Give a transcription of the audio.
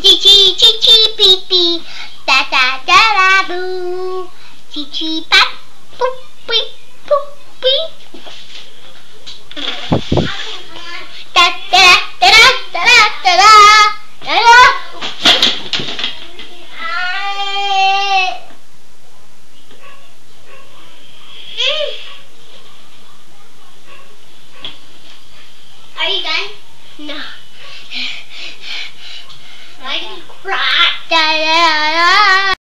Chee chee chee chee pee pee. Da da da da boo. Chee chee pop poop beep poop beep. Da da da da da da da da da. Are you done? No. I didn't cry. Da, da, da, da.